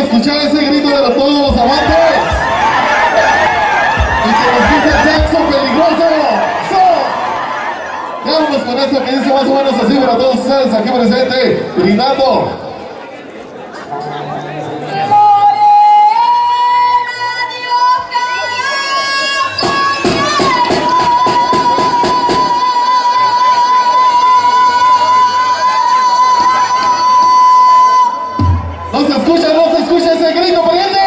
escuchar ese grito de todos los amantes. Y que nos dice el sexo peligroso. Vámonos con esto que dice más o menos así para todos ustedes aquí presentes, brindando. No se escucha ese grito, pariente.